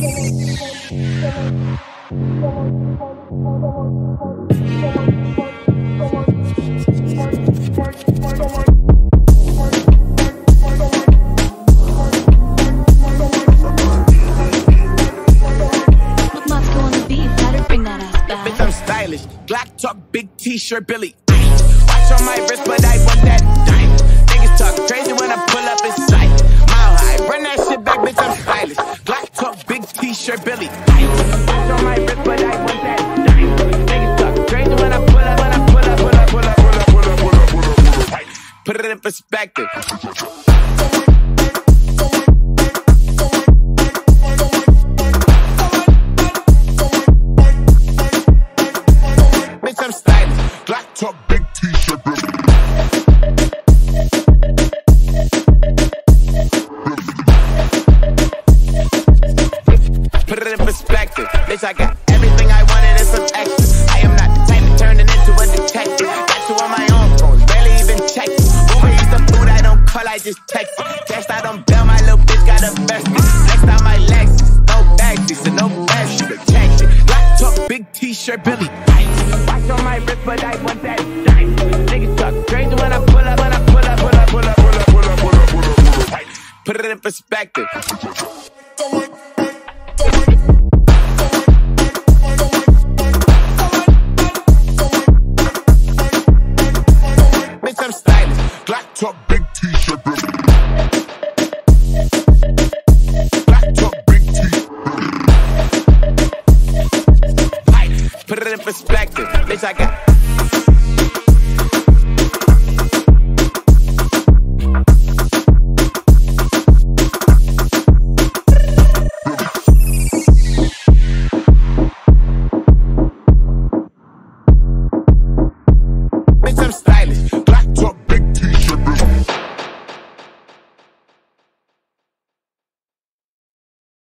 Bitch, I'm stylish. Glock talk, big t-shirt, Billy. Watch on my wrist, but I want that dime. Niggas talk crazy when I pull up in sight. Mile high, run that shit back, bitch, I'm stylish. Glock talk, big t-shirt, Billy. Watch on my wrist, but I want that dime. Niggas talk crazy when I pull up, Put it in perspective. Bitch, I'm stylish. Glock talk, big t-shirt, Billy. Put it in perspective. Bitch, I got everything I wanted and some extra. I am not the type to turn it into a detective. Got you on my own phone, barely even check it. Uber eats the food I don't call, I just text it. Guess I don't bail, my little bitch got a vest. Next time my Lexus, no backseat, so no bash, you protect it. Glock talk, big t-shirt, Billy. Watch on my wrist, but I want that dime. Niggas talk crazy when I pull up, Put it in perspective. Bitch, I'm stylish. Glock talk, big t-shirt, Billy. Glock talk, big t-shirt, Billy. Put it in perspective. Bitch, I got